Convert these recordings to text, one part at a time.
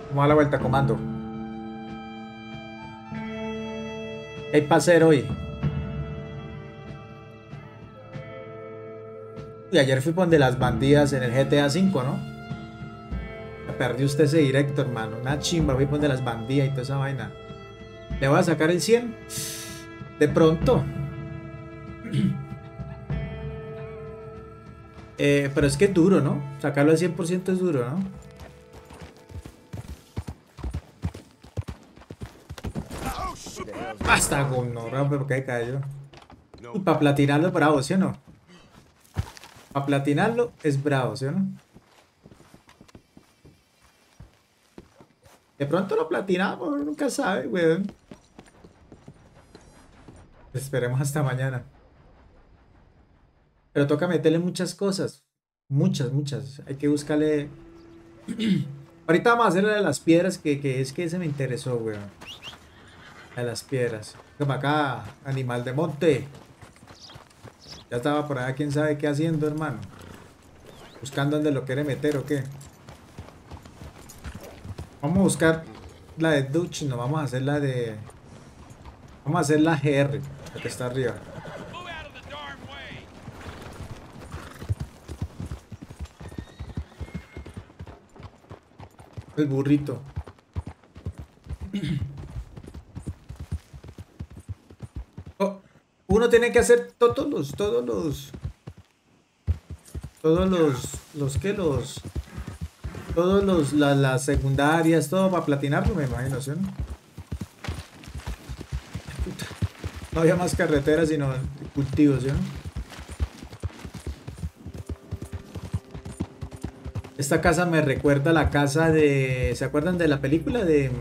Vamos a dar la vuelta, comando. ¿Qué hay para hacer hoy? Y ayer fui por de las bandidas en el GTA V, ¿no? Me perdí usted ese directo, hermano. Una chimba, fui por de las bandidas y toda esa vaina. ¿Le voy a sacar el 100? De pronto. Pero es que es duro, ¿no? Sacarlo al 100% es duro, ¿no? Basta con no, pero que cayó. Y para platinarlo es bravo, ¿sí o no? Para platinarlo es bravo, ¿sí o no? De pronto lo platinamos, uno nunca sabe, weón. Esperemos hasta mañana. Pero toca meterle muchas cosas. Muchas, muchas. Hay que buscarle. Ahorita vamos a hacer la de las piedras, que es que ese me interesó, weón. La de las piedras. Como acá, animal de monte. Ya estaba por allá, quién sabe qué haciendo, hermano. Buscando dónde lo quiere meter o qué. Vamos a buscar la de Dutch, no vamos a hacer la de. Vamos a hacer la GR, la que está arriba. El burrito. Oh, uno tiene que hacer las secundarias, todo para platinarlo, me imagino, ¿sí? ¿No? Puta, no había más carreteras, sino cultivos, ¿sí? ¿No? Esta casa me recuerda a la casa de, ¿se acuerdan de la película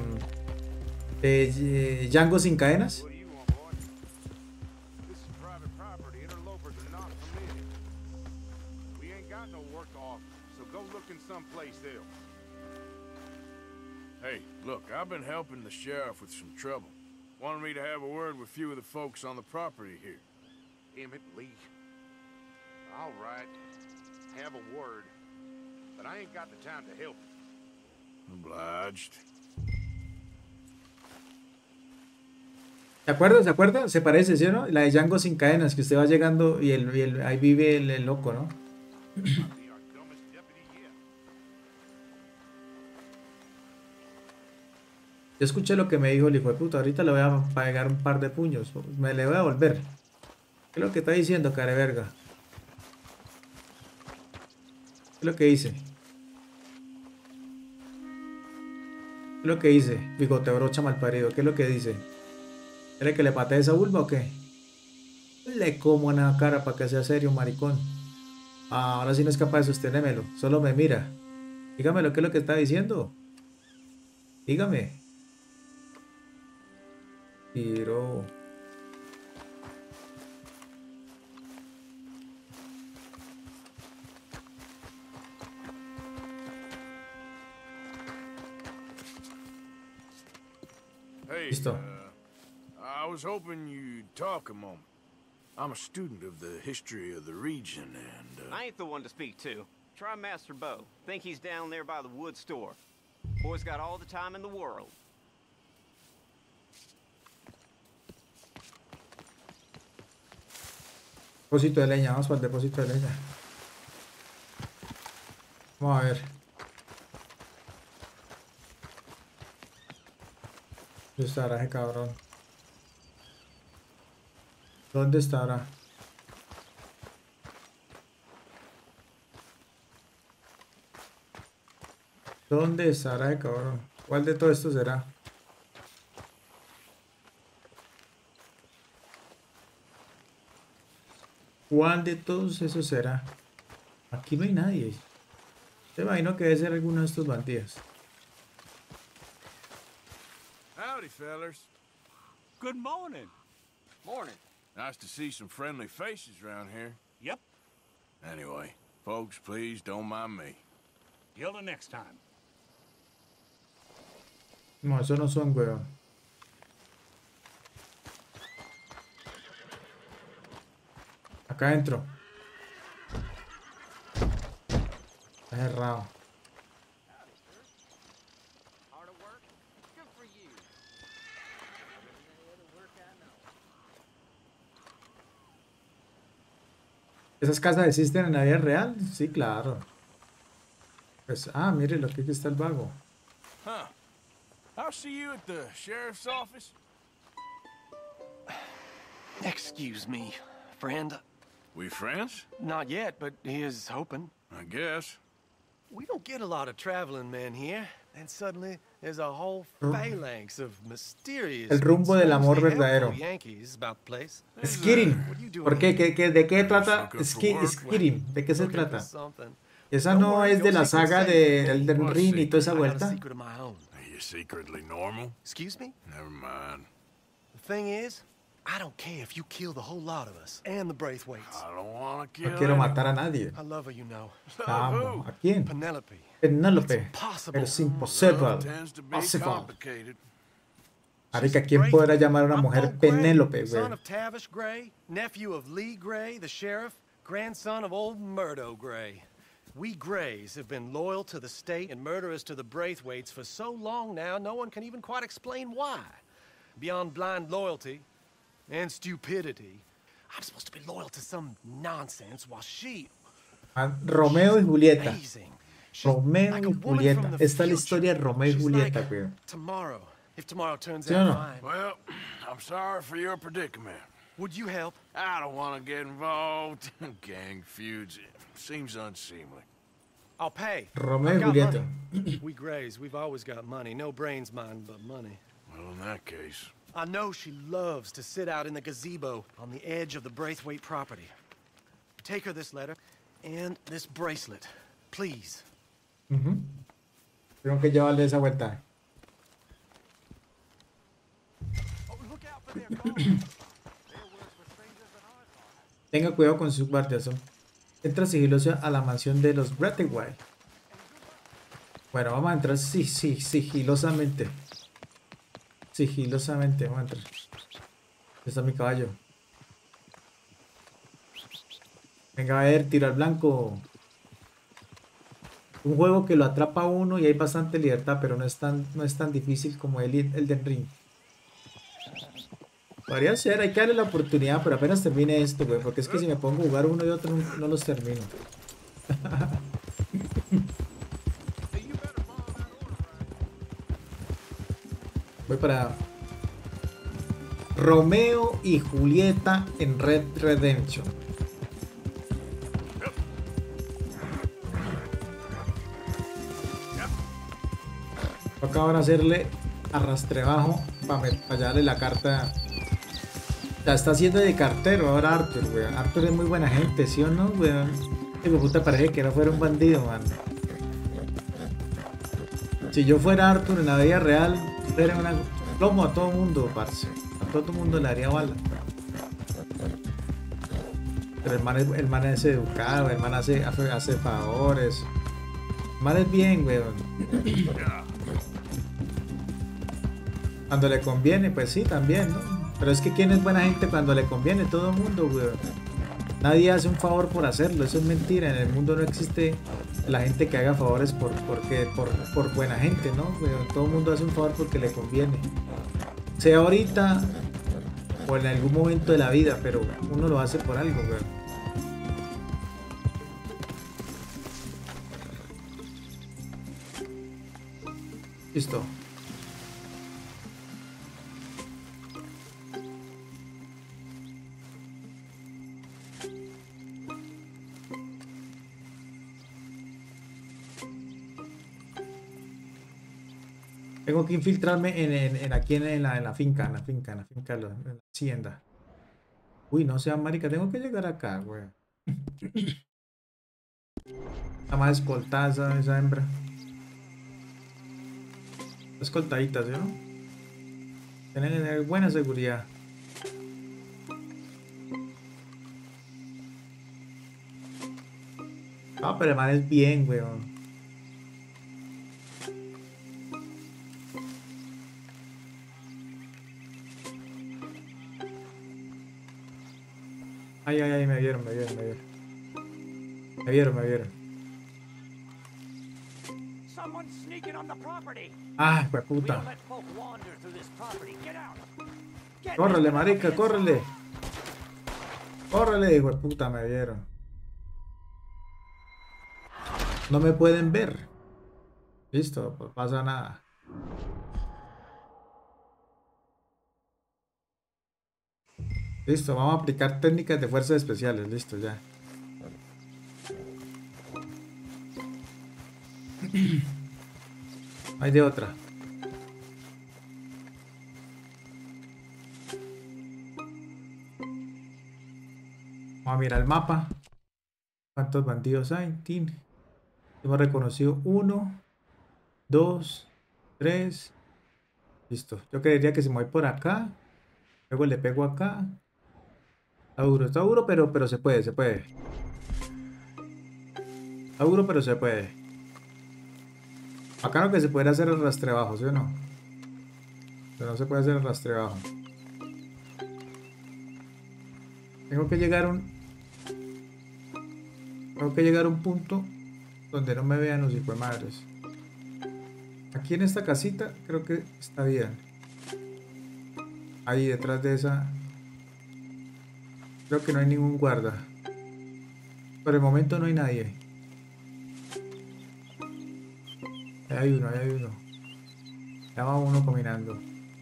de Django sin cadenas? What do you want, boy? This is private property. Interlopers are not permitted. We ain't got no work to offer, so go looking someplace else. Hey, look, I've been helping the sheriff with some trouble. Wanted me to have a word with a few of the folks on the property here. Emmett Lee. All right. Have a word. But I ain't got the time to help you. Obliged. ¿Se acuerdan? ¿Se acuerdan? Se parece, ¿sí o no? La de Django sin cadenas, que usted va llegando y, ahí vive el loco, ¿no? Might be our dumbest deputy yet. Yo escuché lo que me dijo el hijo de puta. Ahorita le voy a pegar un par de puños. Me le voy a volver. ¿Qué es lo que está diciendo, care verga? ¿Qué es lo que dice? ¿Qué es lo que dice? Bigote brocha malparido. ¿Qué es lo que dice? ¿Quiere que le patee esa vulva o qué? Le como en la cara para que sea serio, maricón. Ah, ahora sí no es capaz de sostenérmelo. Solo me mira. Dígame lo que es lo que está diciendo. Dígame. Tiro. Hey, Listo. I was hoping you'd talk a moment. I'm a student of the history of the region, and, I ain't the one to speak to. Try Master Bo. Think he's down there by the wood store. Boy's got all the time in the world. Depósito de leña. Vamos para el depósito de leña. Vamos a ver. ¿Dónde estará ese cabrón? ¿Dónde estará? ¿Dónde estará ese cabrón? ¿Cuál de todo esto será? ¿Cuál de todos esos será? Aquí no hay nadie. Te imagino que debe ser alguno de estos bandidos. howdy, fellers. Good morning. Morning. Nice to see some friendly faces around here. Yep, Anyway, folks, please don't mind me. till the next time. No, esos no son, weón. Acá adentro. Está cerrado. Our ¿Esas casas existen en la vida real? Sí, claro. Pues, mire lo que aquí está el vago. Huh. I'll see you at the sheriff's office. Excuse me, friend. We friends? Not yet, but he is hoping. I guess. We don't get a lot of traveling men here, and suddenly there's a whole phalanx of mysterious, El rumbo del amor strangely verdadero. helpful Yankees about the place. Skidding. What are you doing ¿Por qué? here? ¿De qué trata Looking for work. Skidding? ¿De qué se Looking for trata? something. ¿Esa Don't no worry, es de your la secret's saga safe. de Elden What Ring y toda esa I got a vuelta? secret of my own. Are you secretly normal? Excuse me? Never mind. The thing is, I don't care if you kill the whole lot of us and the Braithwaites. I don't want to kill No quiero anyone. matar a nadie. I love her, you know. La amo. ¿A quién? Penelope. Penélope. Impossible. Es imposible. Love tends to be Possible. complicated. Marica, ¿quién podrá llamar a una I'm mujer Bo Gray, Penélope, güey? son of Tavish Gray, nephew of Lee Gray, the sheriff, grandson of old Murdo Gray. We Grays have been loyal to the state and murderers to the Braithwaites for so long now, no one can even quite explain why. Beyond blind loyalty and stupidity, I'm supposed to be loyal to some nonsense while she... Romeo y Julieta. Amazing. She's Romeo like a y woman Julieta. from the Esta es la future. historia de Romeo y She's Julieta, like güey. tomorrow, if tomorrow turns ¿Sí o out no? fine. Well, I'm sorry for your predicament. Would you help? I don't want to get involved in gang feuds. It seems unseemly. I'll pay. Romeo I've y got Julieta. money. We Grays, we've always got money. No brains, mine, but money. Well, in that case, I know she loves to sit out in the gazebo on the edge of the Braithwaite property. Take her this letter and this bracelet, please. Tengo que llevarle esa vuelta. Oh, look out for their guards. Tenga cuidado con sus guardias. Entra sigiloso a la mansión de los Braithwaite. Bueno, vamos a entrar sigilosamente. Sigilosamente, vamos a entrar. Está mi caballo. Venga, a ver, tiro al blanco. Un juego que lo atrapa a uno y hay bastante libertad, pero no es tan difícil como el Elden Ring. Podría ser, hay que darle la oportunidad, pero apenas termine esto, güey, porque es que si me pongo a jugar uno y otro no los termino. Voy para Romeo y Julieta en Red Redemption. Toca ahora hacerle arrastrebajo para darle la carta. La está haciendo de cartero ahora Arthur, weón. Arthur es muy buena gente, ¿sí o no, weón? Que me puta parece que no fuera un bandido, man. Si yo fuera Arthur en la vida real, era una plomo a todo mundo, parce. A todo mundo le haría bala. Pero el man es educado, el man hace favores. El man es bien, weón. Cuando le conviene, pues sí, también, ¿no? Pero es que ¿quién es buena gente cuando le conviene? Todo el mundo, weón. Nadie hace un favor por hacerlo, eso es mentira. En el mundo no existe la gente que haga favores por buena gente, ¿no? Weón? Todo el mundo hace un favor porque le conviene. Sea ahorita o en algún momento de la vida, pero uno lo hace por algo, weón. Listo. Tengo que infiltrarme aquí en la finca, en la hacienda. Uy, no sea marica, tengo que llegar acá, güey. Está más escoltada esa hembra. Escoltadita, ¿sí, no? Tienen buena seguridad. Ah, pero el man es bien, weón. Ay, ay, ay, me vieron. Me vieron. Someone Someone's sneaking on the property. Ah, We puta. don't let folk wander through this property. Get out. Get Córrele, Mr. marica, Hopkins. córrele. Córrele, hijo de puta, me vieron. No me pueden ver. Listo, pues pasa nada. Listo, vamos a aplicar técnicas de fuerzas especiales. Listo, ya. Hay de otra. Vamos a mirar el mapa. ¿Cuántos bandidos hay? Tin. Hemos reconocido 1, 2, 3. Listo. Yo creería que si me voy por acá. Luego le pego acá. Está duro, pero se puede, se puede. Está duro, pero se puede. Acá lo que se puede hacer el rastreabajo, ¿sí o no? Pero no se puede hacer el rastreabajo. Tengo que llegar a un punto donde no me vean los hijos de madres. Aquí en esta casita creo que está bien. Ahí detrás de esa creo que no hay ningún guarda. Por el momento no hay nadie. Ahí hay uno, ahí hay uno. Ya va uno caminando.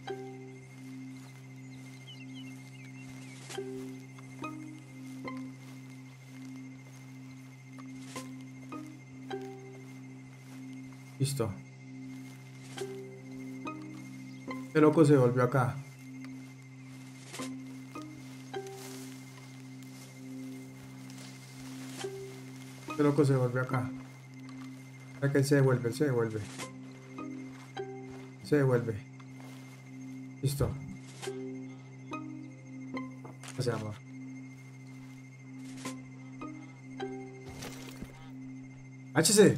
Listo. Este loco se volvió acá. Este loco se volvió acá. Para que él se devuelve, se devuelve. Se devuelve. Listo. Gracias, amor. ¡Háchese!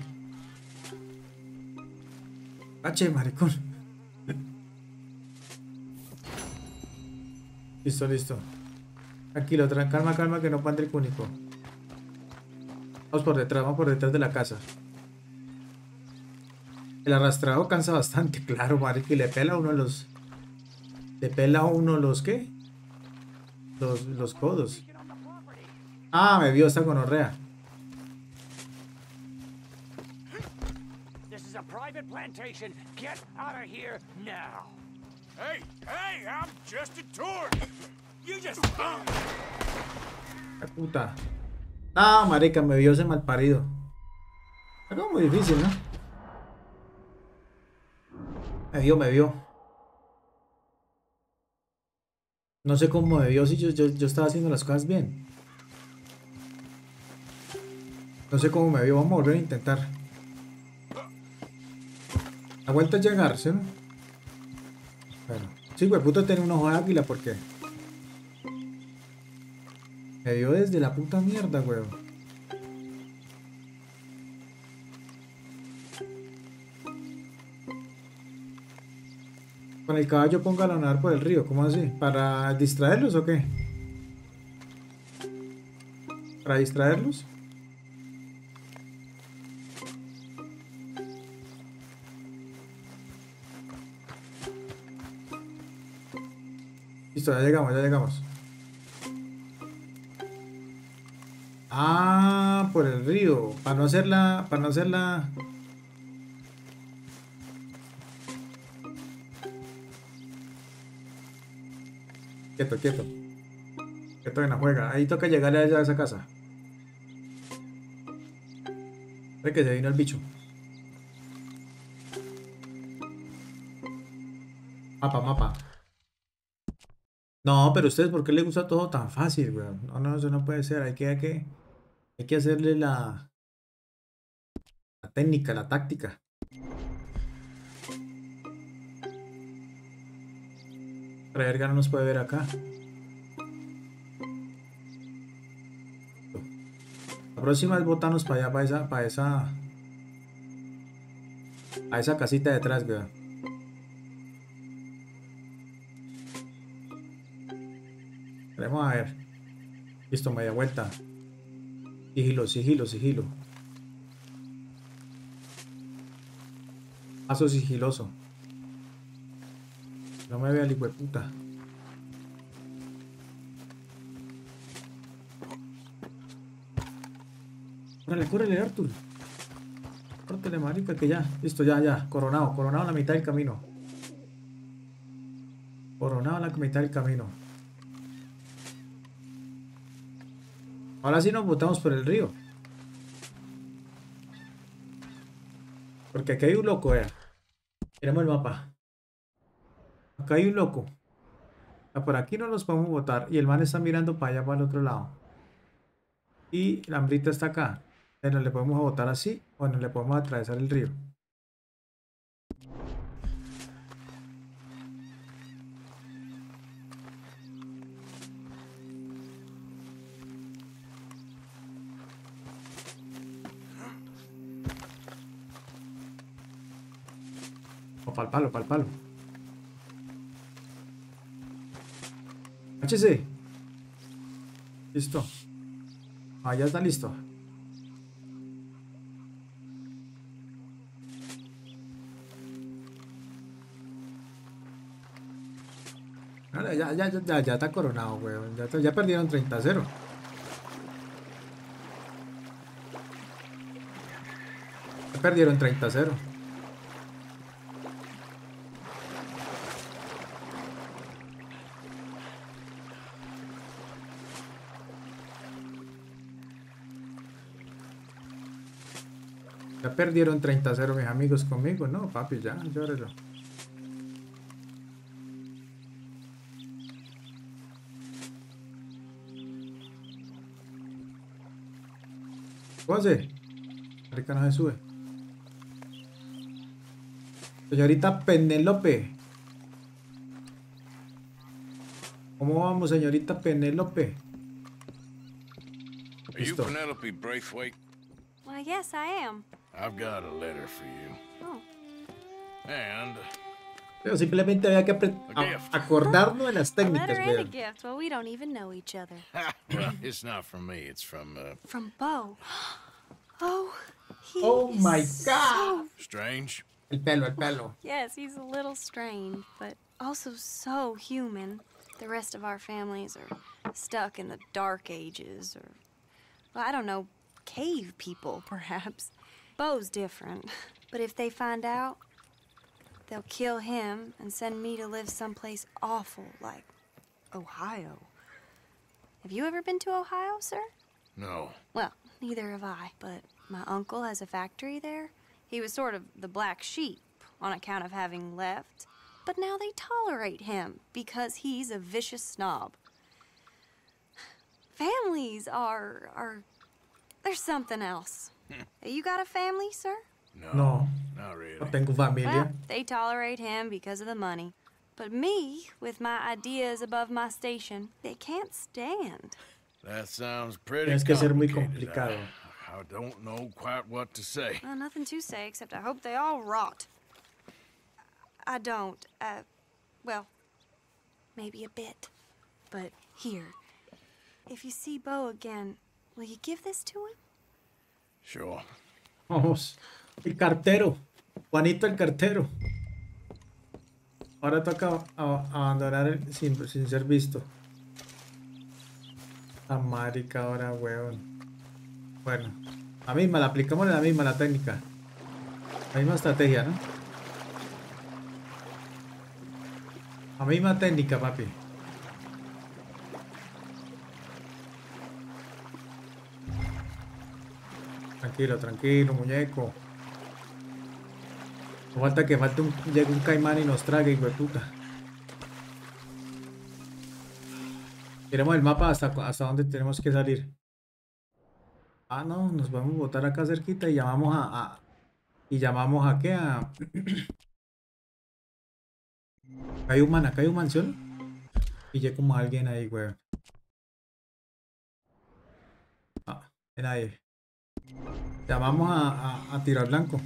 ¡Hache, maricón! Listo, listo. Tranquilo, calma, calma, que no pande el cúnico. Vamos por detrás de la casa. El arrastrado cansa bastante, claro, marico, y le pela a uno los... Le pela a uno los, ¿qué? Los codos. Ah, me vio esta gonorrea. This is a private plantation. Get out of here now. Hey, hey, I'm just a tour. You just... ¡Qué puta! Ah, marica, me vio ese malparido. Algo muy difícil, ¿no? Me vio. No sé cómo me vio si yo estaba haciendo las cosas bien. No sé cómo me vio. Vamos a volver a intentar. La vuelta es llegar, ¿sí? Bueno. Sí, güey, puto tener un ojo de águila, ¿por qué? Me vio desde la puta mierda, güey. Con el caballo póngalo a nadar por el río, ¿cómo así? ¿Para distraerlos o qué? ¿Para distraerlos? Listo, ya llegamos, ya llegamos. Ah, por el río. Para no hacerla. Quieto, quieto. Quieto en la juega. Ahí toca llegarle a esa casa. Ve que se vino el bicho. Mapa, mapa. No, pero ustedes, ¿por qué les gusta todo tan fácil, weón? No, no, eso no puede ser. Hay que hacerle la técnica, la táctica. La verga no nos puede ver acá. La próxima es botarnos para allá, a esa casita detrás, weón. Vamos a ver. Listo, media vuelta. Sigilo, sigilo, sigilo. Paso sigiloso. No me vea el hijo de puta. Córrele, Arthur. Córtale, marica, que ya. Listo, ya. Coronado a la mitad del camino. Coronado a la mitad del camino. Ahora sí nos botamos por el río. Porque aquí hay un loco, Miremos el mapa. Acá hay un loco. Por aquí no nos podemos botar. Y el man está mirando para allá, para el otro lado. Y la hambrita está acá. Nos le podemos botar así. O nos le podemos atravesar el río. O para el palo. Háchese. Listo. Ya está listo. Ahora ya está coronado, weón. Ya perdieron 30-0. Ya perdieron 30-0. Ya perdieron 30-0 mis amigos conmigo. No, papi, ya, llórelo. ¿Qué Marica no se sube. Señorita Penélope. ¿Cómo vamos, señorita Penélope? Are you Listo. Penelope Braithwaite? Why, yes, I am. I've got a letter for you. Oh. And Pero simplemente había que acordarnos de las A técnicas, letter and a weón. gift. Well, we don't even know each other. well, it's not from me. It's from From Bo. Oh, he Oh is my so- God. Strange. El pelo. yes, he's a little strange, but also so human. The rest of our families are stuck in the dark ages, or, well, I don't know, cave people, perhaps. Bo's different, but if they find out, they'll kill him and send me to live someplace awful like Ohio. Have you ever been to Ohio, sir? No. Well, neither have I, but my uncle has a factory there. He was sort of the black sheep on account of having left, but now they tolerate him because he's a vicious snob. Families are there's something else. You got a family, sir? No, Not really. no tengo familia. Well, they tolerate him because of the money. But me, with my ideas above my station, they can't stand. That sounds pretty Tienes que ser muy complicated. complicado. I don't know quite what to say. Well, nothing to say except I hope they all rot. I don't, well, maybe a bit. But here, if you see Bo again, will you give this to him? Sure. Vamos. El cartero. Juanito el cartero. Ahora toca abandonar sin ser visto. La marica ahora, weón. Bueno. La aplicamos la misma, la técnica. La misma estrategia, ¿no? La misma técnica, papi. Tranquilo, muñeco. No falta que llegue un caimán y nos trague, hijo de puta. Queremos el mapa hasta dónde tenemos que salir. Ah, no, nos vamos a botar acá cerquita y llamamos a ¿qué? Hay un mansión. Y ya como alguien ahí, güey. Ven ahí. Llamamos a tirar blanco.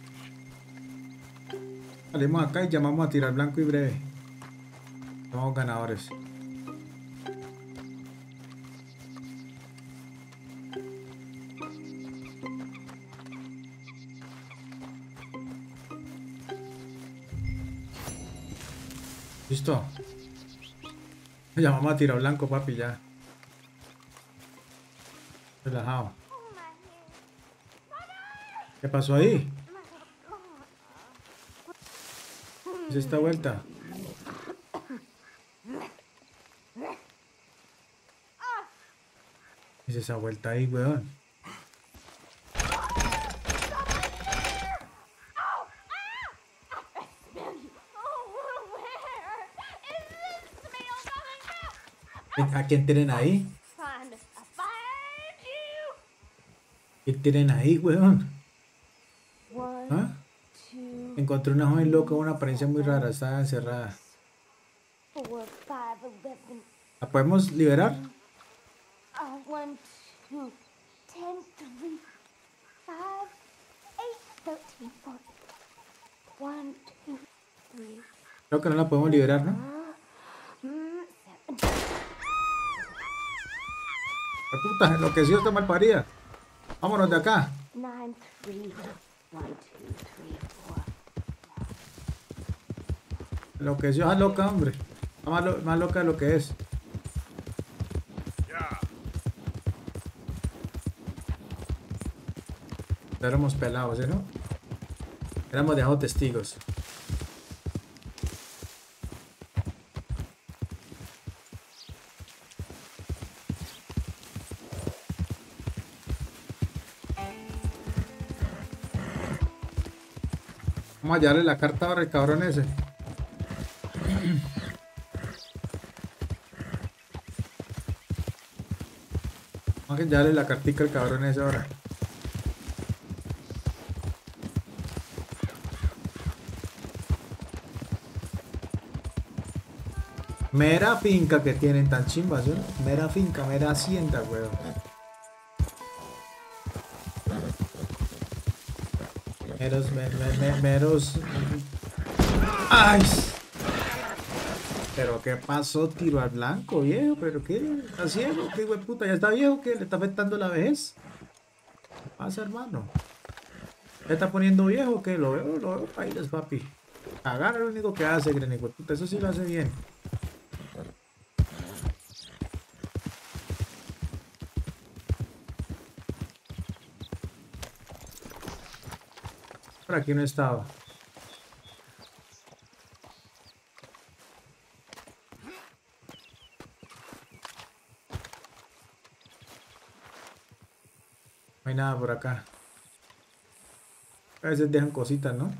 Salimos acá y llamamos a tirar blanco y breve. Somos ganadores. Listo. Llamamos a tiro blanco, papi, ya. Relajado. ¿Qué pasó ahí? ¿Qué es esta vuelta? ¿Qué es esa vuelta ahí, weón? ¿A quién tienen ahí? ¿Quién tienen ahí, weón? ¿Ah? Encontré una joven loca con una apariencia muy rara. Estaba encerrada. ¿La podemos liberar? 1, 2, 10, 3, 5, 8, 13, 14. 1, 2, 3. Creo que no la podemos liberar, ¿no? ¡Qué puta! Enloqueció esta malparida. Vámonos de acá. 9, 3, 1, 2, 3, 4. Enloqueció esa loca, hombre. Más loca de lo que es. Ya éramos pelados, ¿no? Éramos dejado testigos. Vamos a hallarle la carta ahora al cabrón ese. Vamos a hallarle la cartica al cabrón ese ahora. Mera finca que tienen tan chimbas, ¿eh? Mera finca, mera hacienda, weón. Meros. ¡Ay! Pero qué pasó, tiro al blanco, viejo. ¿Pero qué? ¿Está ciego? ¿Qué güey puta? ¿Ya está viejo? ¿Qué? ¿Le está afectando la vejez? ¿Qué pasa, hermano? ¿Le está poniendo viejo o qué? Lo veo, países, papi. Agarra lo único que hace, gran hijo de puta. Eso sí lo hace bien. Por aquí no estaba. No hay nada por acá. A veces dejan cositas, ¿no?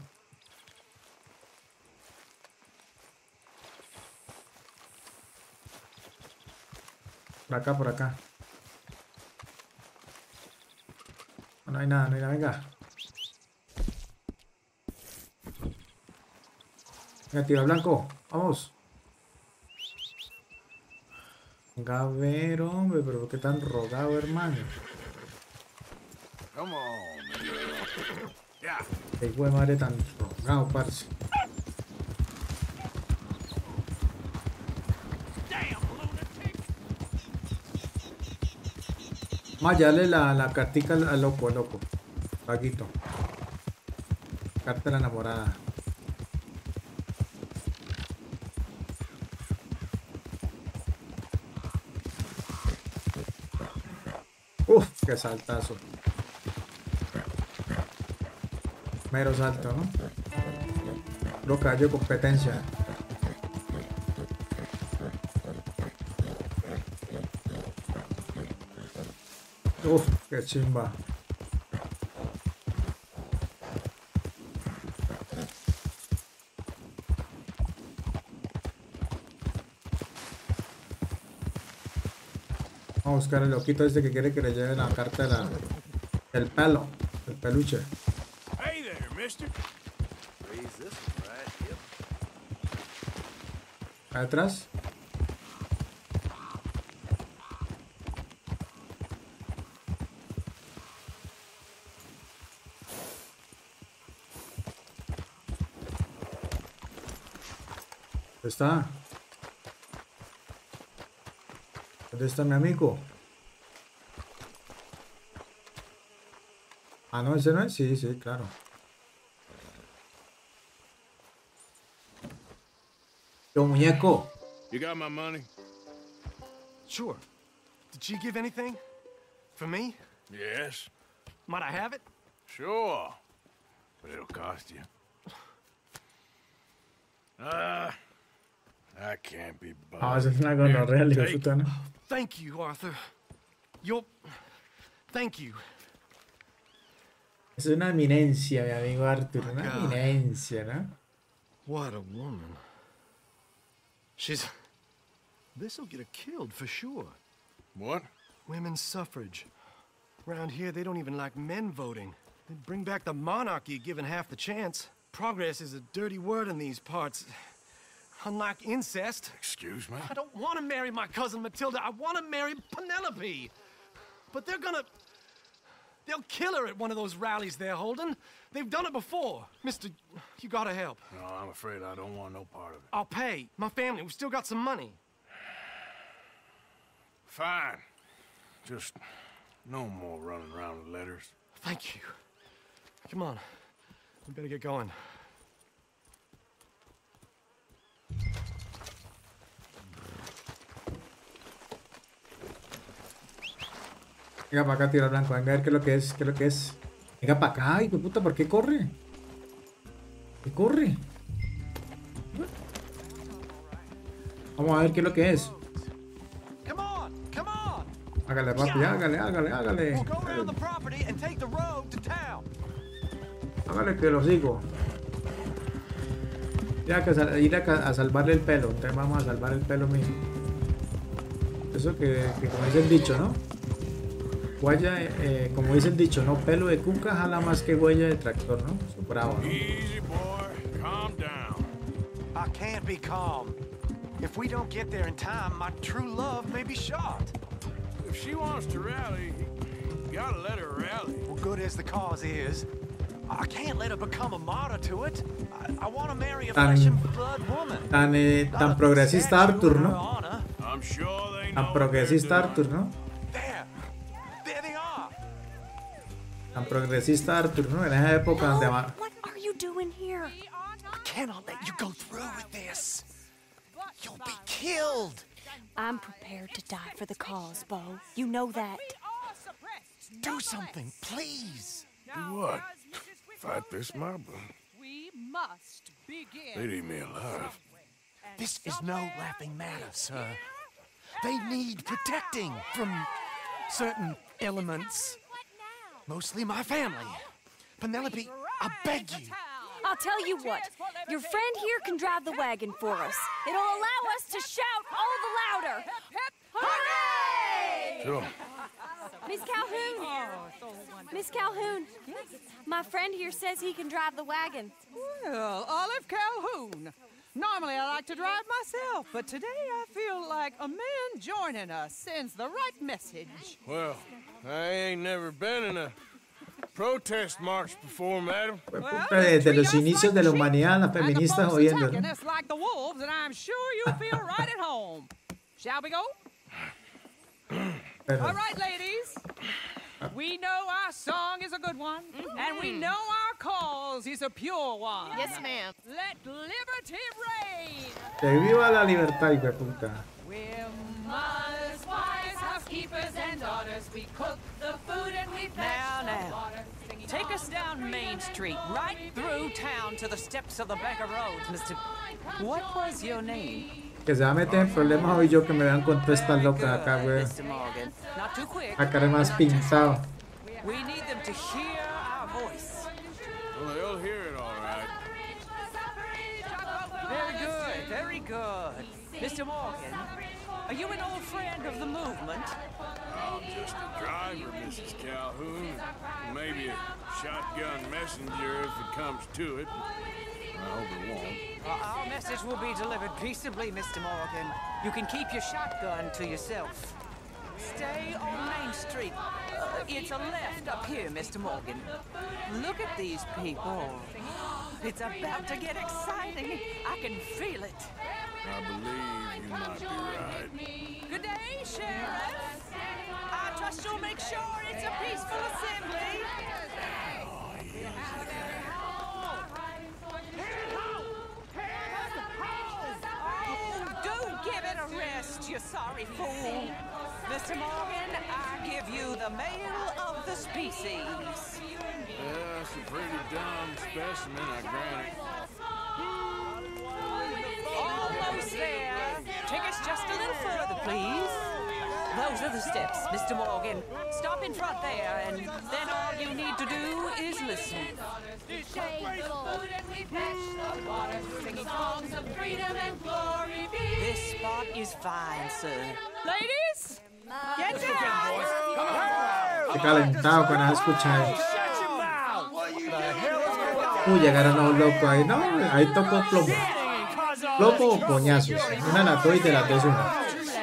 Por acá, por acá. No hay nada, venga. Venga, tiro blanco, vamos. Venga, a ver, hombre, pero ¿por qué tan rogado, hermano? Come on. Yeah. Qué hijo de madre tan rogado, parce. Vamos a hallarle la cartica al loco, Vaguito. Carta de la enamorada. Uf, qué saltazo. Mero salto, ¿no? Lo que hay de competencia. Uf, qué chimba. Vamos a buscar el loquito este que quiere que le lleve la carta del pelo, el peluche. Hey there, mister. Raise this one right here. Ahí atrás. ¿Dónde está? ¿Dónde está mi amigo? Ah, no, ese no es. Sí, sí, claro. Yo, muñeco. You got my money? Sure. Did she give anything? For me? Yes. Might I have it? Sure. But it'll cost you. I can't be bothered. Ah, esa es una gonorrea, hijo de Take- puta, ¿no? Thank you, Arthur. Thank you. Es una eminencia, mi amigo Arthur. Una God. eminencia, ¿no? What a woman. This'll get her killed for sure. What? Women's suffrage. Around here, they don't even like men voting. They'd bring back the monarchy given half the chance. Progress is a dirty word in these parts. Unlike incest. Excuse me? I don't want to marry my cousin Matilda. I want to marry Penelope. But they'll kill her at one of those rallies they're holding. They've done it before. Mister, you gotta help. No, I'm afraid I don't want no part of it. I'll pay. My family, we've still got some money. Fine. Just no more running around with letters. Thank you. Come on. We better get going. Venga para acá, tira blanco. Venga a ver qué es lo que es. ¿Qué es lo que es? Venga para acá, hijo de puta. ¿Por qué corre? ¿Qué corre? Vamos a ver qué es lo que es. Come on, come on. Hágale, papi. Hágale, hágale, hágale. We'll go around the property and take the road to town. Hágale que lo sigo. Ir a salvarle el pelo. Entonces vamos a salvar el pelo mío. Eso que como dice el dicho, ¿no? Huella, como dice el dicho, ¿no? Pelo de cuca jala más que huella de tractor, ¿no? Eso, bravo, ¿no? Easy, boy. Calm down. I can't be calm. If we don't get there in time, my true love may be shot. If she wants to rally, you gotta let her rally. Well, good as the cause is, I can't let her become a martyr to it. I want to marry a flesh and blood woman. Tan progresista Arthur, ¿no? I'm sure they know. Tan progresista Arthur, ¿no? There they are. Tan progresista Arthur, ¿no? En esa época donde... What are you doing here? I cannot let you go through with this. You'll be killed. I'm prepared to die for the cause, Bo. You know that. Do something, please. Do what? Fight this mob? We must begin. They'd eat me alive. This is no laughing matter, sir. They need protecting from certain elements. Mostly my family. Penelope, I beg you. I'll tell you what. Your friend here can drive the wagon for us. It'll allow us to shout all the louder. Hooray! Sure. Miss Calhoun! Miss Calhoun! My friend here says he can drive the wagon. Well, Olive Calhoun. Normally I like to drive myself, but today I feel like a man joining us sends the right message. Well, I ain't never been in a protest march before, madam. Desde los inicios de la humanidad, las feministas jodiendo, ¿no? Us like the wolves, and I'm sure you'll feel right at home. Shall we go? All right, ladies. We know our song is a good one, and we know our cause is a pure one. Yes, ma'am. Let liberty reign. Que viva la libertad, hijo de puta. We're mothers, wives, housekeepers, and daughters. We cook the food and we fetch the water. Take us down Main Street, right through town to the steps of the Becker Road, Mr. What was your name? Que se va a meter en problemas hoy yo que me vean con todas estas locas acá, güey. Mr. Morgan. Not too quick. Acá es más pintado. We need them to hear our voice. Well, they'll hear it all right. Very good, very good. Mr. Morgan, are you an old friend of the movement? I'm just a driver, Mrs. Calhoun. Maybe a shotgun messenger if it comes to it. I hope it won't. Our message will be delivered peaceably, Mr. Morgan. You can keep your shotgun to yourself. Stay on Main Street. It's a left up here, Mr. Morgan. Look at these people. It's about to get exciting. I can feel it. I believe you might be right. Good day, Sheriff. I trust you'll make sure it's a peaceful assembly. you sorry fool. Mr. Morgan, I give you the male of the species. Yeah, it's a pretty dumb specimen, I grant it. Almost there. Take us just a little further, please. Those are the steps, Mr. Morgan. Stop in front there, and then all you need to do is listen. This spot is fine, sir. Ladies, get down! Qué calentado con las escuchar. Llegaron a un loco ahí. No, ahí tocó plomo. Plomo o coñazos. Una lató y te lató una.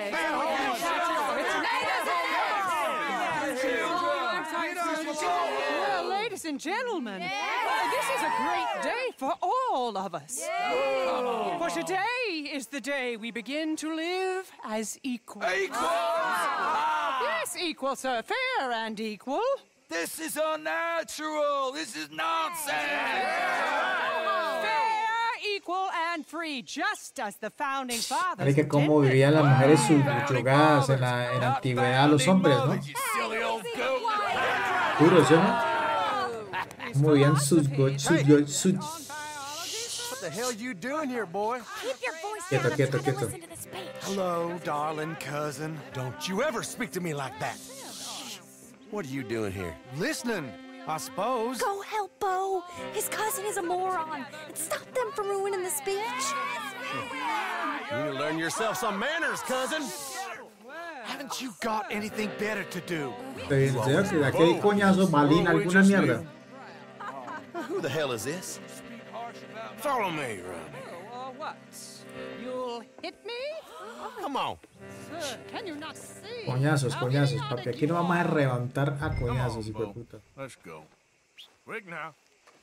Well, ladies and gentlemen, this is a great day for all of us. For today is the day we begin to live as equals. Yes, equal, sir. Fair and equal. This is unnatural. This is nonsense. Fair, equal, and free, just as the founding fathers Hay que cómo intended. vivían las mujeres subyugadas en la antigüedad a los hombres, ¿no? Duro, ¿sí, no? Cómo vivían What the hell you doing here, boy? Keep your voice Quieto, down. quieto, I'm trying to quieto. listen to the speech. Hello, darling cousin. Don't you ever speak to me like that. What are you doing here? Listening, I suppose. Go help Bo. His cousin is a moron. And stop them from ruining the speech. You need to learn yourself some manners, cousin. Haven't you got anything better to do? ¿En serio que aquí hay coñazos, balín, alguna mierda? Who the hell is this? Follow me, Ronnie. What? You'll hit me? Come on. Sir, can you not see? Coñazos, coñazos, papi. Aquí nos vamos a reventar a coñazos, hijo de puta. Let's go. Quick now.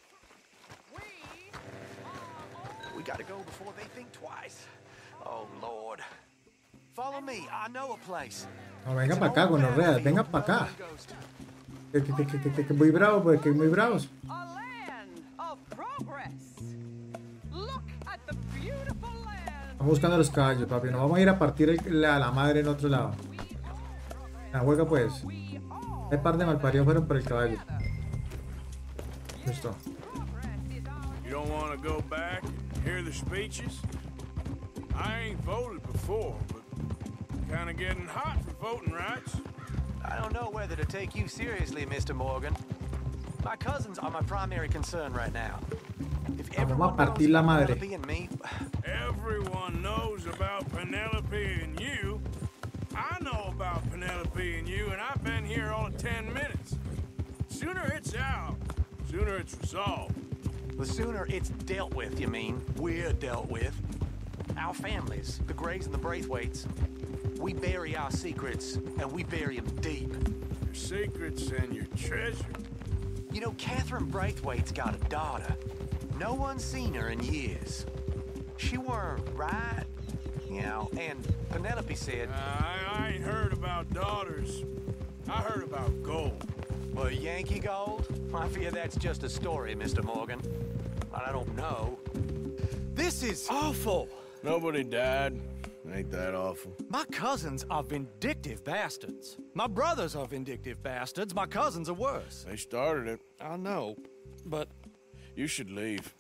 We gotta go before they think twice. Oh, Lord. Follow me. I know a place. No, venga para acá, gonorreas. Venga para acá. Que muy bravo, pues, que muy bravos. A land of progress. Look at the beautiful land. Estamos buscando los caballos, papi. Nos vamos a ir a partir a la madre en otro lado. La juega, pues. El par de malparidos fueron por el caballo. Listo. You don't want to go back and hear the speeches? I ain't voted before, but kind of getting hot for voting rights. I don't know whether to take you seriously, Mr. Morgan. My cousins are my primary concern right now. If Vamos a partir la madre. Penelope and me, Everyone knows about Penelope and you. I know about Penelope and you, and I've been here all of 10 minutes. Sooner it's out, sooner it's resolved. the sooner it's dealt with, you mean, we're dealt with. Our families, the Greys and the Braithwaites, we bury our secrets, and we bury them deep. Your secrets and your treasure. You know, Catherine Braithwaite's got a daughter. No one's seen her in years. She weren't right, you know, and Penelope said... I ain't heard about daughters. I heard about gold. Well, Yankee gold? I fear that's just a story, Mr. Morgan. I don't know. This is awful. Nobody died. Ain't that awful? My cousins are vindictive bastards. My brothers are vindictive bastards. My cousins are worse. They started it. I know, but You should leave.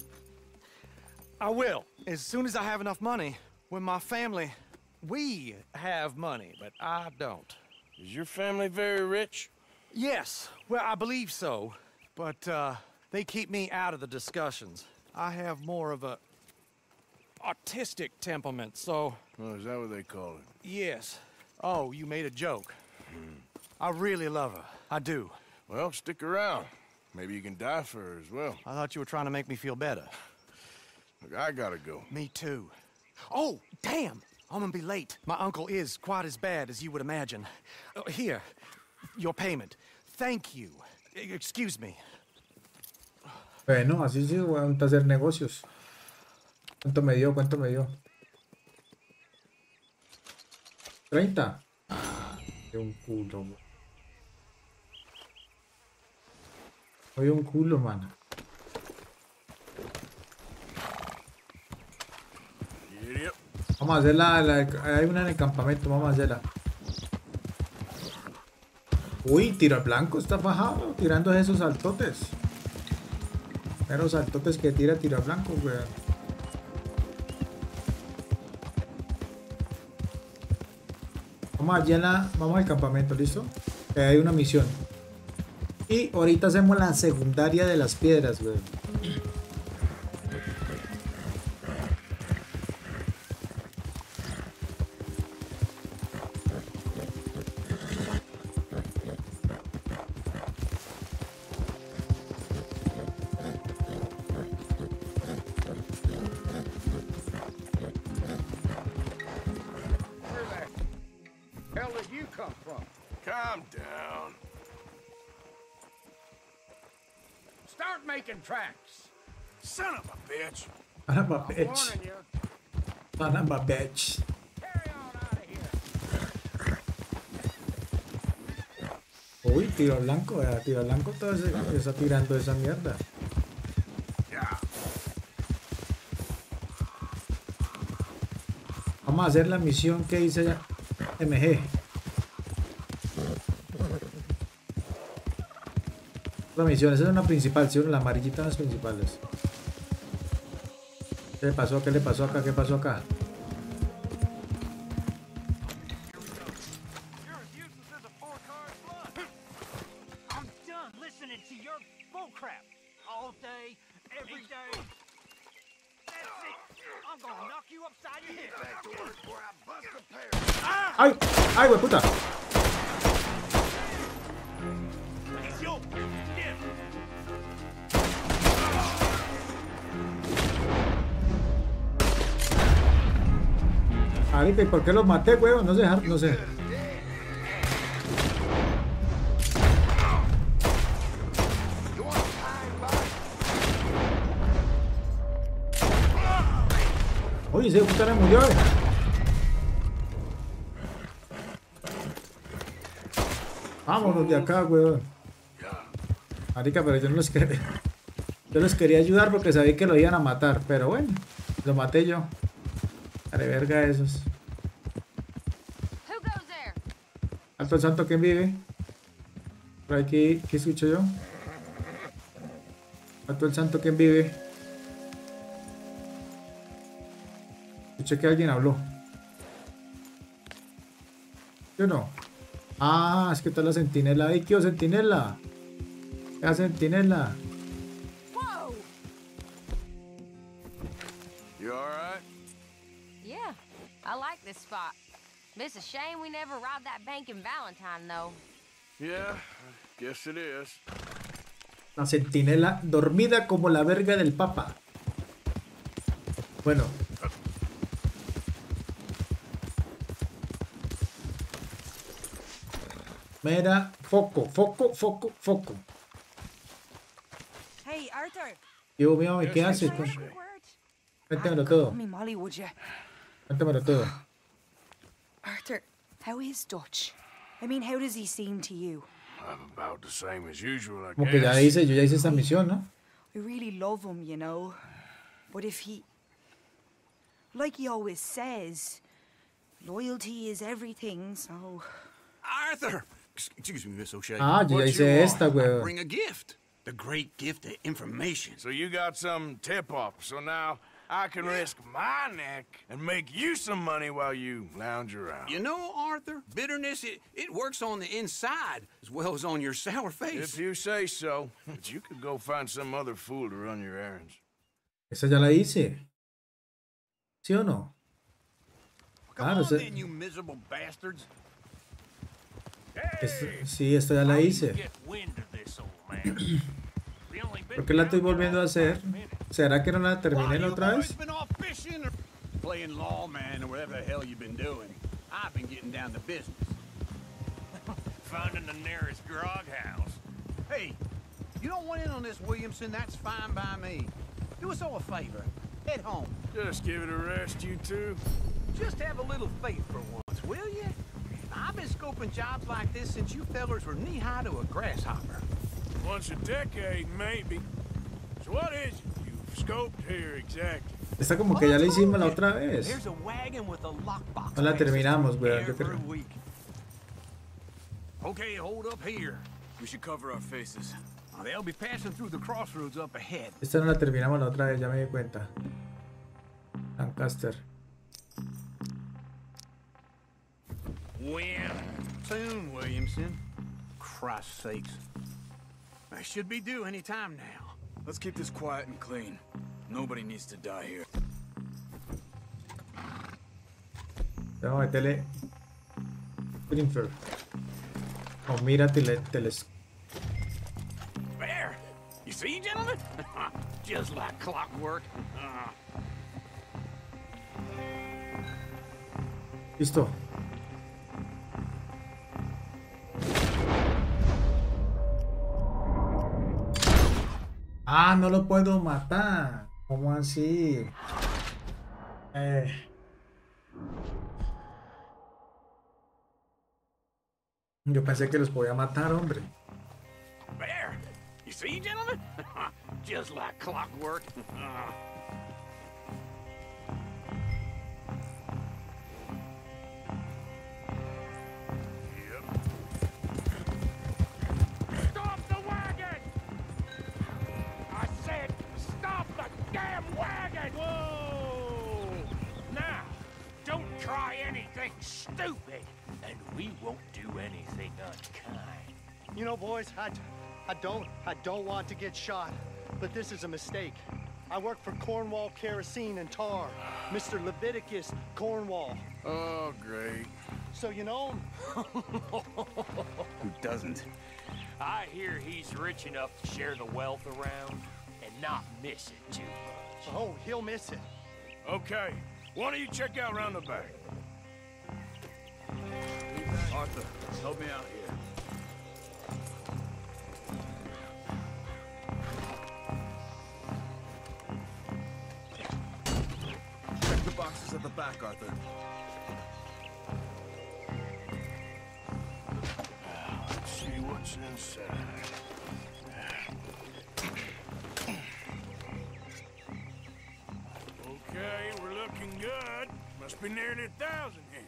I will. As soon as I have enough money. When my family... We have money, but I don't. Is your family very rich? Yes, well, I believe so. But, they keep me out of the discussions. I have more of a... artistic temperament, so... Oh, is that what they call it? Yes. Oh, you made a joke. I really love her. I do. Well, stick around. Maybe you can die for her as well. I thought you were trying to make me feel better. Look, I gotta go. Me too. Oh, damn! I'm gonna be late. My uncle is quite as bad as you would imagine. Here, your payment. Thank you. Excuse me. Bueno, así sí vamos a hacer negocios. ¿Cuánto me dio? ¿Cuánto me dio? 30. De un culo. Soy un culo, mano. Yep. Vamos a hacer hay una en el campamento, vamos a hacerla. Uy, tiro al blanco, está bajado, tirando esos saltotes. Esos saltotes que tiro al blanco, weón. Vamos al campamento, ¿listo? Hay una misión. Y ahorita hacemos la secundaria de las piedras, weón. Calm down. Start making tracks. Son of a bitch. Son of a bitch. Son of a bitch. Uy, tiro blanco, tiro blanco todo está tirando esa mierda. Vamos a hacer la misión que dice MG. La misión, esa es una principal, ¿sí? La amarillita en las principales. ¿Qué le pasó? ¿Qué le pasó acá? ¿Qué pasó acá? ¡Ay! ¡Ay, güey, puta! Ahorita, ¿y por qué los maté, weón? No sé, no sé. Oye, ese puta le murió. Vámonos de acá, weón. Marica, pero yo no los quería. Yo los quería ayudar porque sabía que lo iban a matar. Pero bueno, lo maté yo. Dale verga esos. Alto el santo, ¿quién vive? Por aquí, ¿qué escucho yo? Alto el santo, ¿quién vive? Escuché que alguien habló. ¿Yo no? Ah, es que está la centinela. ¡Ay, qué centinela! ¿Qué centinela? You alright? Yeah, I like this spot. It's a shame we never robbed that bank in Valentine, though. Yeah, I guess it is. La centinela dormida como la verga del papa. Bueno. Mira, foco, foco, foco, foco. Hey, Arthur. Dios mío, ¿qué haces? Cuéntamelo todo. Cuéntamelo todo. Arthur, how is Dutch? I mean, how does he seem to you? I'm about the same as usual, I Como que ya guess. yo ya hice esta misión, ¿no? I really love him, you know. But if he... Like he always says, loyalty is everything, so... Arthur! Excuse me, Miss O'Shea. Ah, yo ya What hice you esta, want? weón. Bring a gift. The great gift of information. So you got some tip-off, so now I can risk my neck and make you some money while you lounge around. You know, Arthur, bitterness, it works on the inside as well as on your sour face. If you say so, but you could go find some other fool to run your errands. Esa ya la hice. ¿Sí o no? Claro, Then, you miserable bastards. sí, esta ya la hice. ¿Por qué la estoy volviendo a hacer? ¿Será que no la terminé la otra vez? Playing lawman or whatever the hell you've been doing. I've been getting down to business. Finding the nearest grog house. Hey, you don't want in on this, Williamson, that's fine by me. Do us all a favor. Head home. Just give it a rest, you two. Just have a little faith for once, will you? I've been scoping jobs like this since you fellers were knee-high to a grasshopper. Once a decade, maybe. So what is it you've scoped here exactly? Esta como que ya la hicimos la otra vez. No la terminamos, weón, yo creo. Okay, hold up here. We should cover our faces. They'll be passing through the crossroads up ahead. Esta no la terminamos la otra vez, ya me di cuenta. Lancaster. When? Soon, Williamson. Christ's sakes. I should be due any time now. Let's keep this quiet and clean. Nobody needs to die here. Vamos a meterle Springfield. O mira teles. There! You see, gentlemen? Just like clockwork. Listo. Ah, no lo puedo matar. ¿Cómo así? Yo pensé que los podía matar, hombre. There! You see, gentlemen? Just like clockwork. Stop the wagon! I said, stop the damn wagon! Whoa! Now, don't try anything stupid, and we won't do anything unkind. You know, boys, I don't want to get shot, but this is a mistake. I work for Cornwall Kerosene and Tar, Mr. Leviticus Cornwall. Oh, great. So you know him? Who doesn't? I hear he's rich enough to share the wealth around and not miss it too much. Oh, he'll miss it. Okay, why don't you check out around the back? Arthur, help me out here. Check the boxes at the back, Arthur. Let's see what's inside. Okay, we're looking good. Must be nearly 1,000 here.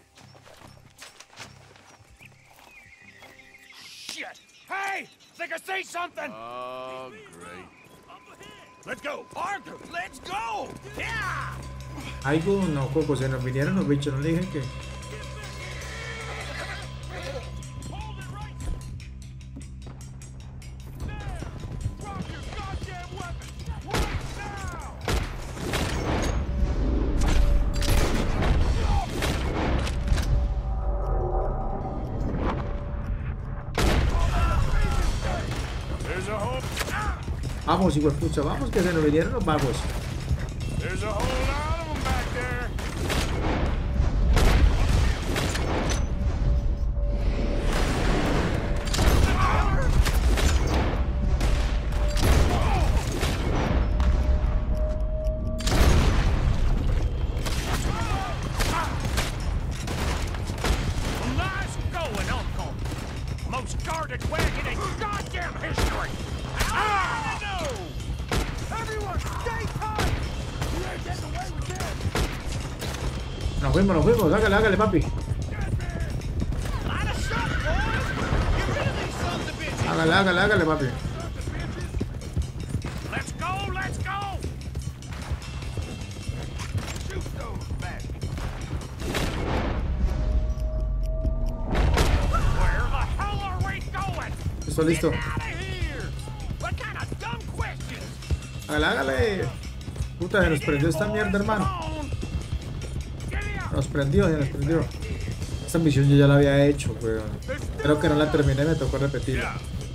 Shit! Hey! Think I see something! Oh, great. Let's go! Arthur, let's go! Yeah! Algo no, Coco, se nos vinieron los bichos, no le dije que. Vamos, hijo de pucha, vamos que se nos vinieron los vagos. There's a whole lot of them back there. Nice going, Uncle. Most guarded wagon in goddamn history. Ah! No! Everyone, stay tight! You ain't getting away with this! Nos fuimos, hágale, hágale, papi. Hágale, hágale, hágale, papi. Let's go, let's go! Shoot those back. Where the hell are we going? Listo, listo. What kind of dumb questions? Hágale, hágale. Puta, se nos prendió esta mierda, hermano. Se nos prendió. Esta misión yo ya la había hecho, weón. Creo que no la terminé, me tocó repetirla.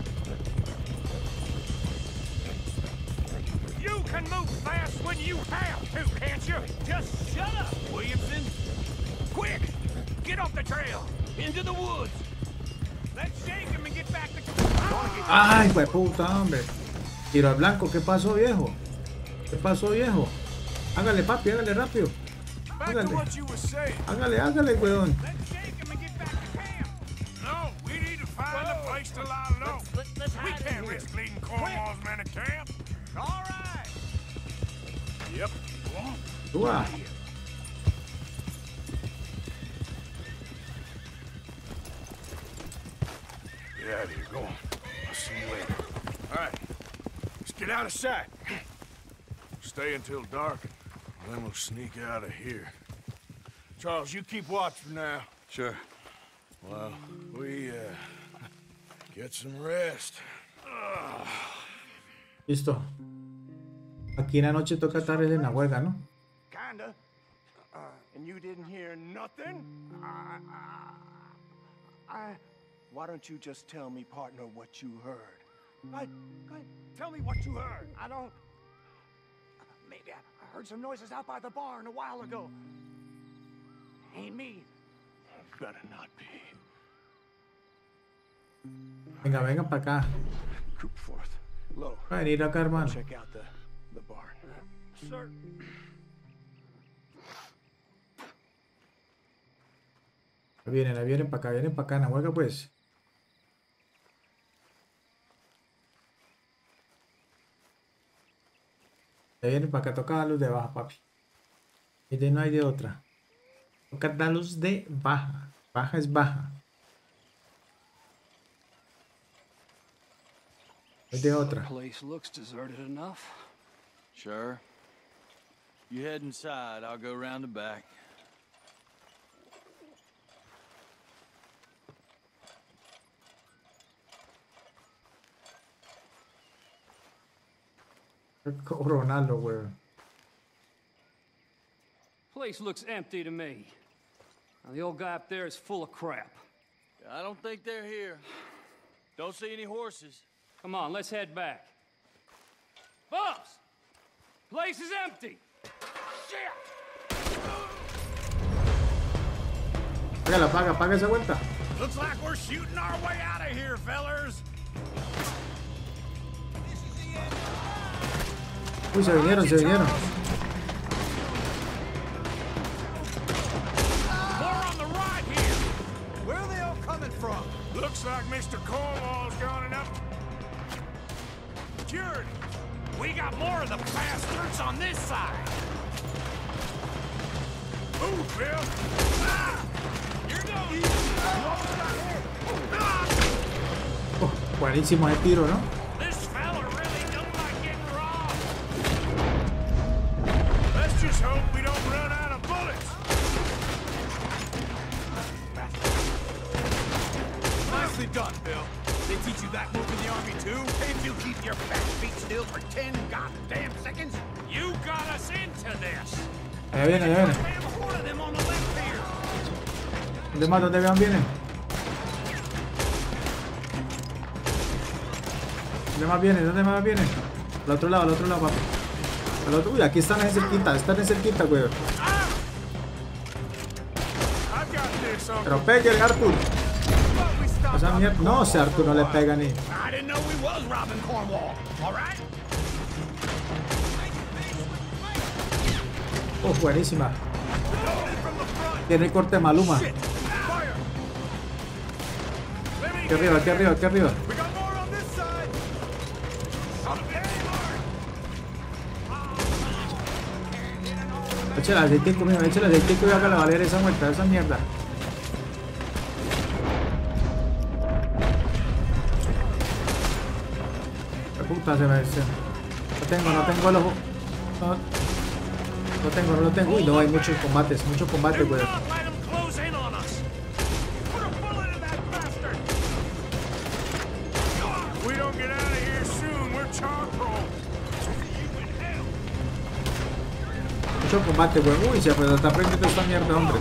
You can move fast when you have to, can't you? Just shut up, Williamson. Quick, get off the trail, into the woods. Let's shake him and get back to... Ay, pues puta, hombre. Tiro al blanco, ¿qué pasó, viejo? ¿Qué pasó, viejo? Hágale, papi, hágale rápido. Hágale. Hágale, hágale, weón. No, we need to find a place to lie low. We can't risk leading Cornwall's men to camp. All right. Yep. Suba. Get out of here. Go on. I'll see you later. All right. Let's get out of sight. Stay until dark, then we'll sneak out of here. Charles, you keep watch for now. Sure. Well, we, get some rest. Listo. Aquí en la noche toca estar en la huelga, ¿no? Kinda. And you didn't hear nothing? Why don't you just tell me, partner, what you heard? Go ahead. Tell me what you heard. I don't... Maybe I heard some noises out by the barn a while ago. Ain't me. Better not be. Venga, venga para acá. Coopforth. Low. Va a venir acá, hermano. Check out the barn. Sir. Vienen para acá, en la huelga, pues. Ya vienen para acá, toca la luz de baja, papi. Y de no hay de otra. Toca la luz de baja. Baja es baja. Es de otra. Place looks deserted enough. Sure. You head inside, I'll go around the back. Coronarlo, weón. Place looks empty to me. Now, the old guy up there is full of crap. I don't think they're here. Don't see any horses. Come on, let's head back. Boss! Place is empty! Shit! Paga esa vuelta. Looks like we're shooting our way out of here, fellers. Uy, se vinieron. More on the right here. Where are they all coming from? Looks like Mr. Cornwall's gone enough. Security. We got more of the bastards on this side. Move, Bill. You're going. Oh, buenísimo el tiro, ¿no? This fella really don't like getting robbed. Let's just hope we don't run out of bullets. Nicely done, Bill. They teach you that move in the army too? If you keep your back feet still for 10 goddamn seconds, you got us into this. Allá viene. ¿Dónde vienen? ¿Dónde más vienen? Al otro lado, papi. Uy, aquí están en cerquita, güey. Pero pegue el Arthur. Esa mierda. No, ese Arthur no le pega ni. Oh, buenísima. Tiene el corte Maluma. Aquí arriba. Échale aceitico, mijo, y haga la valer esa vuelta, esa mierda. La puta se me... No tengo el ojo. No lo tengo. Uy, no, hay mucho combate, güey. Mucho combate, güey. Uy, se está aprendiendo esta mierda, hombre.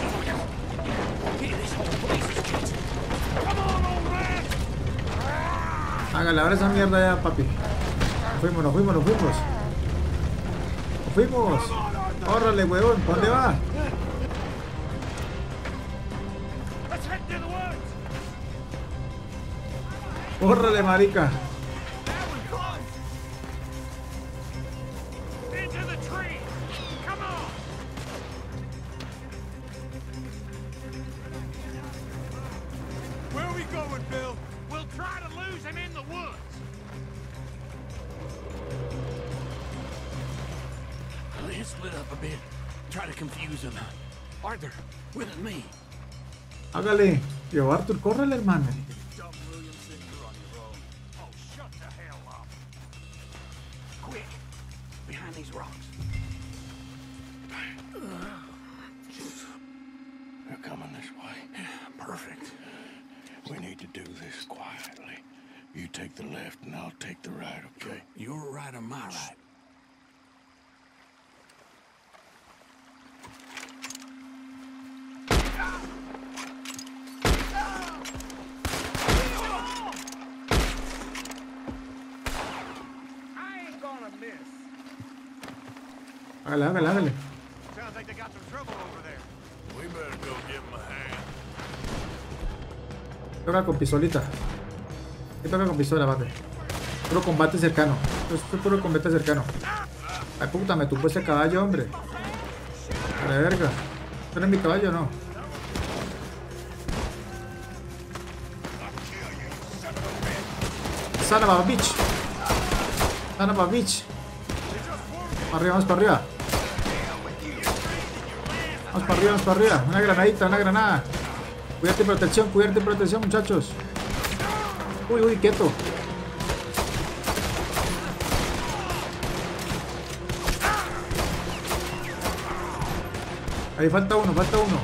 Hágale ahora esa mierda ya, papi. Nos fuimos. Órale, weón. ¿Dónde va? Órale, marica. split up a bit. Try to confuse them. Arthur, with me. Hágale. Yo, Arthur, córrele, hermano. Quick, behind these rocks. They're coming this way. Perfect. We need to do this quietly. You take the left and I'll take the right, okay? Your right or my right? Hágale, hágale, hágale. Sounds like they got some trouble over there. We better go give them a hand. Toca con pistolita. ¿Qué toca con pistola, papi? Puro combate cercano. Esto es puro combate cercano. Ay, puta, me tumbó ese caballo, hombre. A la verga. ¿Esto no es mi caballo o no? Son of a bitch. Son of a bitch. Para arriba, vamos para arriba. Vamos para arriba, vamos para arriba. Una granadita, una granada. Cuídate y protección, muchachos. Uy, uy, quieto. Ahí falta uno, falta uno.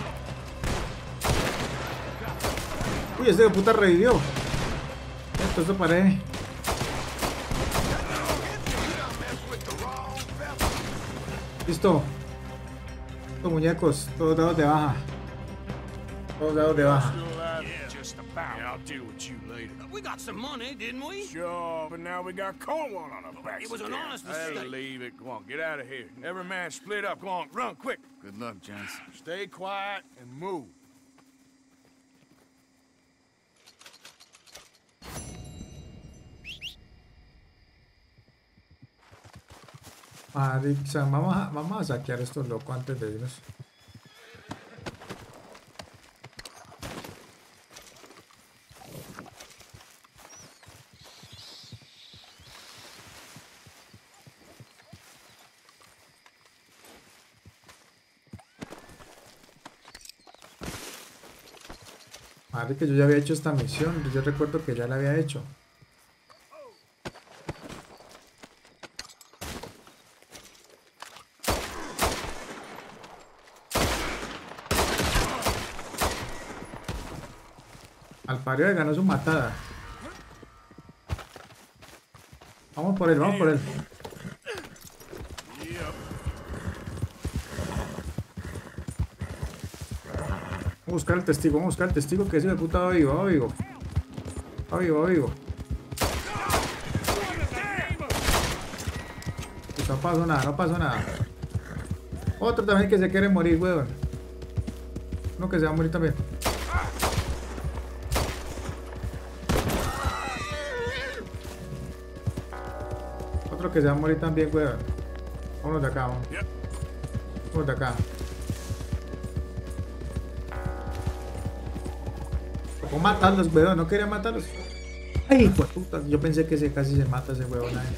Uy, este de puta revivió. Esto paré. Listo. Estos muñecos, todos dados de baja. Todos dados de baja. Just about. Yeah, I'll deal with you later. We got some money, didn't we? Sure, but now we got Cornwall on our backs. It was an honest Hey, mistake. leave it. Come on, get out of here. Every man split up. Go on, run quick. Good luck, Johnson. Stay quiet and move. Marica, vamos a saquear estos locos antes de irnos. Marica, yo ya había hecho esta misión. Yo recuerdo que ya la había hecho. Alpario ganó su matada. Vamos por él, vamos por él. Vamos a buscar el testigo, vamos a buscar el testigo que ese de puta va vivo, va vivo. Va vivo, va vivo. Pues no pasó nada, no pasó nada. Otro también que se quiere morir, weón. Uno que se va a morir también. Otro que se va a morir también, weón. Vámonos de acá, vamos. Vámonos de acá. Tocó matarlos, weón. No quería matarlos. Ay, pues puta. Yo pensé que casi se mata ese weón ahí.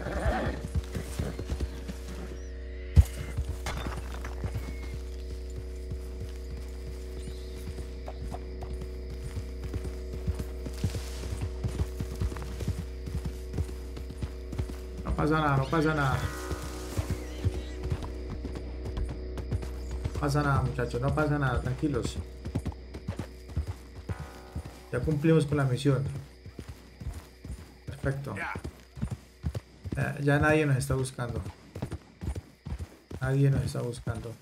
No pasa nada, no pasa nada. No pasa nada, muchachos, no pasa nada, tranquilos. Ya cumplimos con la misión. Perfecto. Ya nadie nos está buscando. Nadie nos está buscando.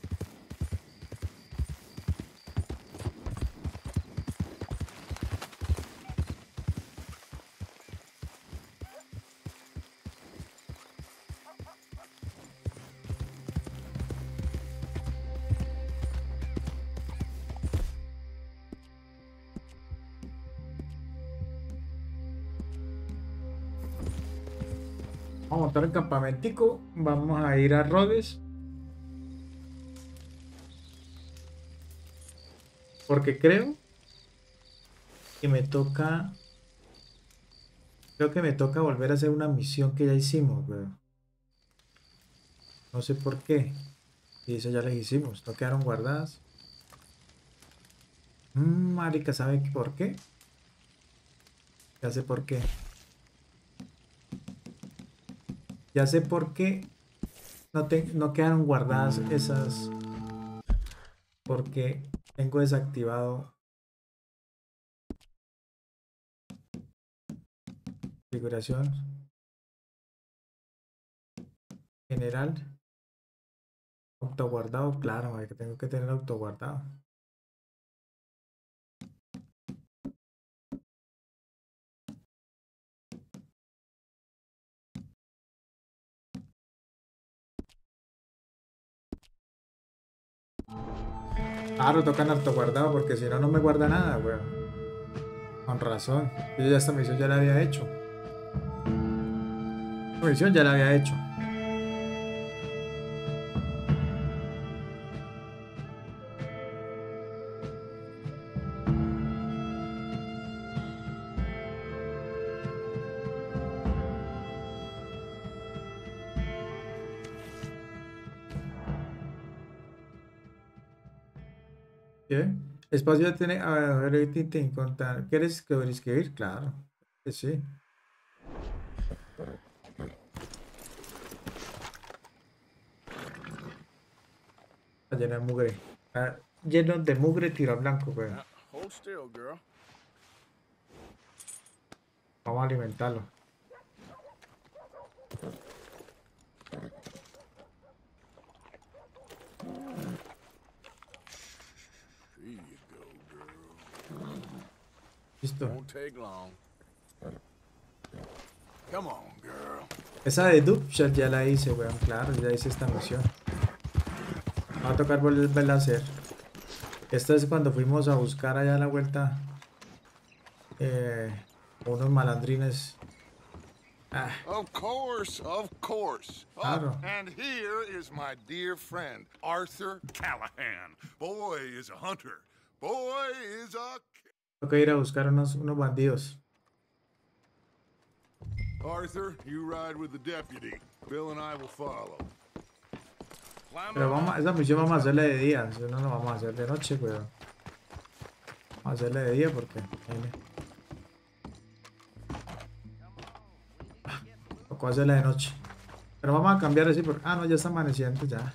Vamos a montar el campamentico. Vamos a ir a Rhodes. Porque creo que me toca. Creo que me toca volver a hacer una misión que ya hicimos, weón. No sé por qué. Y eso ya les hicimos. No quedaron guardadas. Marica, ¿sabe por qué? Ya sé por qué. Ya sé por qué no quedaron guardadas esas. Porque tengo desactivado configuración general, autoguardado. Claro, que tengo que tener autoguardado. Claro, tocan autoguardado porque si no, no me guarda nada, weón. Con razón. Yo ya esta misión ya la había hecho. Esta misión ya la había hecho. ¿Qué? Espacio tiene. A ver, te encontrar. ¿Quieres escribir? Claro. Que sí. Está lleno de mugre. Está lleno de mugre tiro al blanco, güey. Hold still, girl. Vamos a alimentarlo. Listo. Won't take long. Come on, girl. Esa de Dupshot ya la hice, weón. Claro, ya hice esta misión. Va a tocar volverla a hacer. Esta es cuando fuimos a buscar allá a la vuelta unos malandrines. Ah. Of course, of course. Claro. And here is my dear friend, Arthur Callahan. Boy is a hunter. Boy is a... Tengo que ir a buscar unos bandidos. Arthur, you ride with the deputy. Bill and I will follow. Pero esa misión vamos a hacerla de día. Si no, no vamos a hacer de noche, weón. Vamos a hacerla de día porque... Tocó hacerla de noche. Pero vamos a cambiar así porque... Ah, no, ya está amaneciendo ya.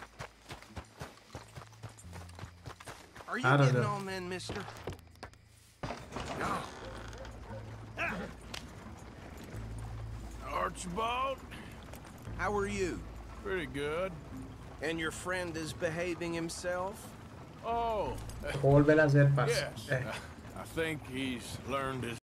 Are you Claro, getting ya. on then, mister? Archibald? How are you? Pretty good. And your friend is behaving himself? Oh. Tocó volverla a hacer, parce. Yes. I think he's learned his